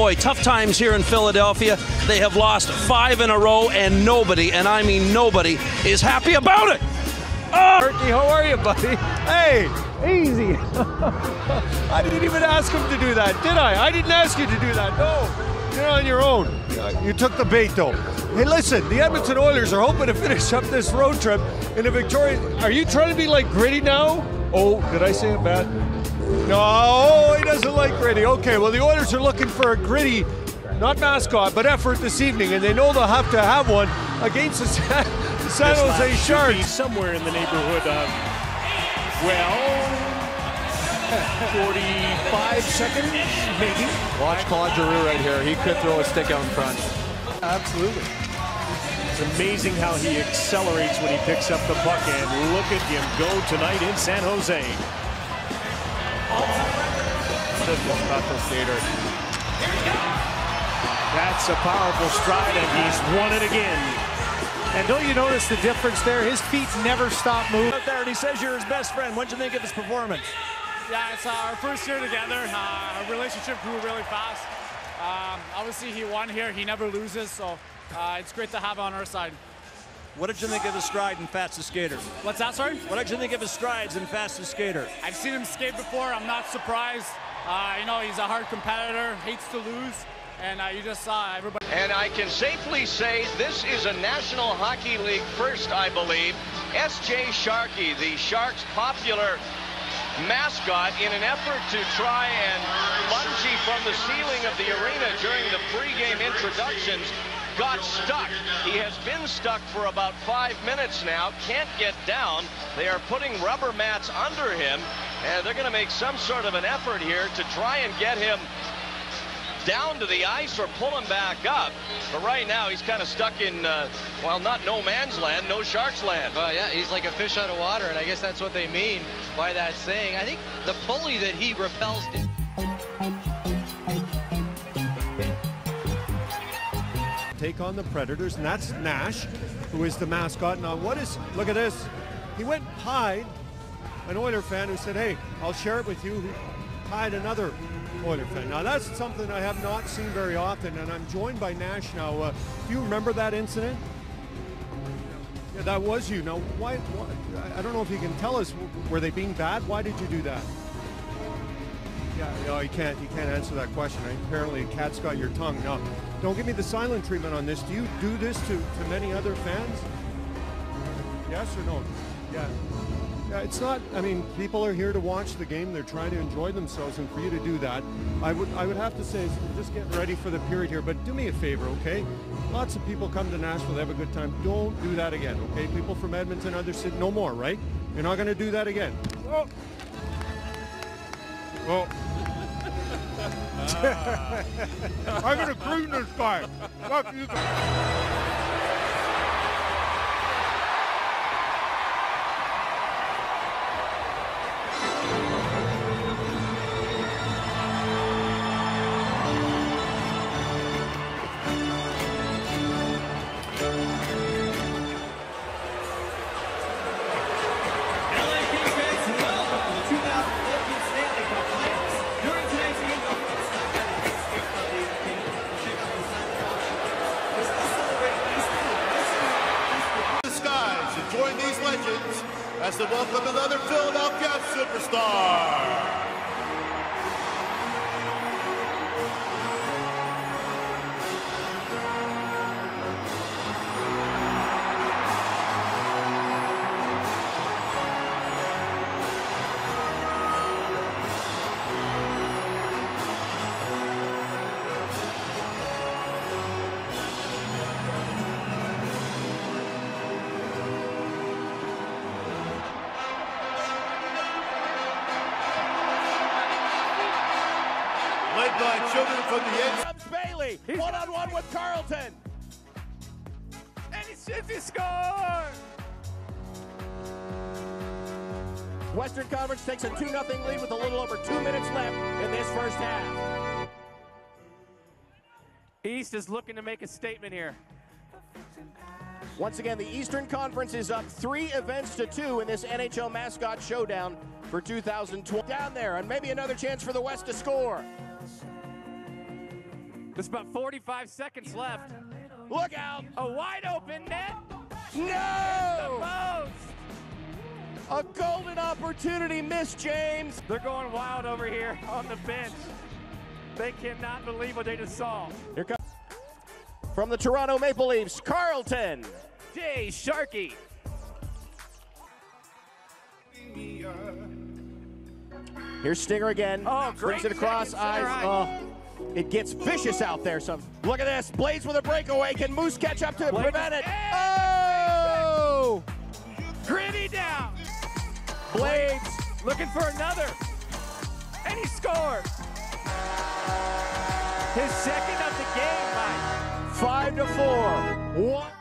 boy, tough times here in Philadelphia. They have lost 5 in a row, and nobody, and I mean nobody, is happy about it. Oh, Turkey, how are you, buddy? Hey, easy. I didn't even ask him to do that, did I? I didn't ask you to do that. No, you're on your own. You took the bait, though. Hey, listen, the Edmonton Oilers are hoping to finish up this road trip in a victoria. Are you trying to be like Gritty now? Oh, did I say it bad? No, he doesn't like Gritty. Okay, well, the Oilers are looking for a Gritty, not mascot, but effort this evening, and they know they'll have to have one against the San Jose Sharks. Somewhere in the neighborhood of, well, 45 seconds, maybe. Watch Claude Giroux right here. He could throw a stick out in front. Absolutely. It's amazing how he accelerates when he picks up the puck, and look at him go tonight in San Jose. That's a powerful stride, and he's won it again. And don't you notice the difference there? His feet never stop moving. Out there, and he says you're his best friend. What'd you think of his performance? Yeah, it's our first year together. Our relationship grew really fast. Obviously, he won here. He never loses, so it's great to have on our side. What did you think of his stride and fastest skater? What's that, sorry? What did you think of his strides and fastest skater? I've seen him skate before. I'm not surprised. You know, he's a hard competitor, hates to lose, and you just saw everybody. And I can safely say this is a National Hockey League first, I believe. S.J. Sharkey, the Sharks' popular mascot, in an effort to try and bungee from the ceiling of the arena during the pregame introductions, got stuck. He has been stuck for about 5 minutes now, can't get down. They are putting rubber mats under him, and they're going to make some sort of an effort here to try and get him down to the ice or pull him back up. But right now he's kind of stuck in, well, not no man's land, no Sharks land. Well, yeah, he's like a fish out of water, and I guess that's what they mean by that saying. I think the pulley that he repels to. Take on the Predators, and that's Nash, who is the mascot. Now, look at this. He went and pied an Oiler fan who said, hey, I'll share it with you, who pied another Oiler fan. Now, that's something I have not seen very often, and I'm joined by Nash now. Do you remember that incident? Yeah, that was you. Now, why, I don't know if you can tell us, were they being bad? Why did you do that? Yeah, no, you can't answer that question. Apparently, a cat's got your tongue. Now, don't give me the silent treatment on this. Do you do this to many other fans? Yes or no? Yeah. Yeah, it's not, I mean, people are here to watch the game. They're trying to enjoy themselves, and for you to do that, I would have to say, just get ready for the period here. But do me a favor, okay? Lots of people come to Nashville, they have a good time. Don't do that again, okay? People from Edmonton, other cities, no more, right? You're not going to do that again. Oh. Well, I'm going to clean this guy. Fuck you guys. Join these legends as they welcome another Philadelphia superstar. Led by children from the end. Comes Bailey, one-on-one with Carlton. And he scores! Western Conference takes a 2-0 lead with a little over 2 minutes left in this first half. East is looking to make a statement here. Once again, the Eastern Conference is up 3 events to 2 in this NHL Mascot Showdown for 2020. Down there, and maybe another chance for the West to score. There's about 45 seconds left. Look out! A wide open net. No! A golden opportunity missed, James. They're going wild over here on the bench. They cannot believe what they just saw. Here comes from the Toronto Maple Leafs, Carlton. Jay Sharkey. Here's Stinger again. Oh, brings it across eyes. Right. Oh, it gets vicious out there. So look at this. Blades with a breakaway. Can Moose catch up to it? Prevent it. Oh! Gritty down. Blades looking for another. And he scored. His second of the game, Mike. 5-4. What?